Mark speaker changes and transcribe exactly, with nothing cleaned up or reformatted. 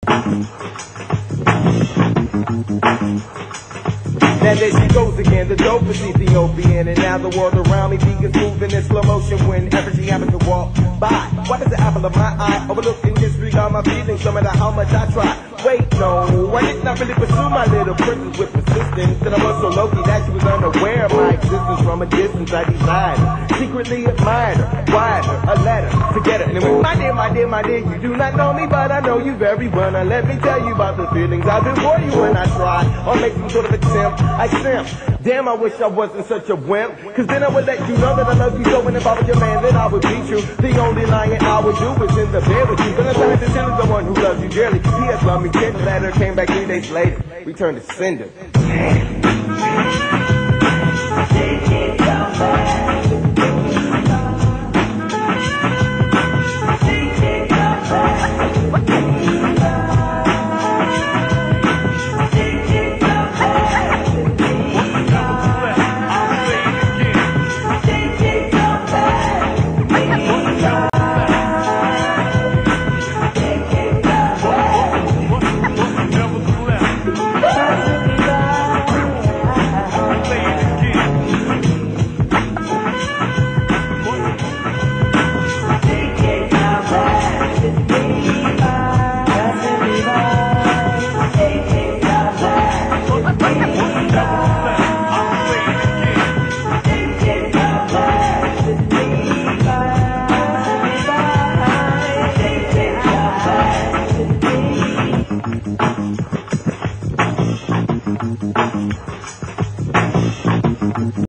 Speaker 1: Now there she goes again, the dopest Ethiopian. And now the world around me begins moving in slow motion whenever she happens to walk by. Why does the apple of my eye overlook and disregard my feelings no matter how much I try? Wait, no, I did not really pursue my little princess with persistence. That I was so low-key that she was unaware of my existence. From a distance I decided, secretly admired her, wired her a letter to get her. And when my dear, my dear, my dear, you do not know me, but I know you very well. Now let me tell you about the feelings I've been for you when I try or make some sort of attempt. I simp. Damn, I wish I wasn't such a wimp. Cause then I would let you know that I love you so. And if I was your man, then I would beat you. The only lying I would do is in the bed with you. But I'm trying to tell the one who loves you dearly. He has loved me tender. Letter came back three days later. We turned to cinder. Damn.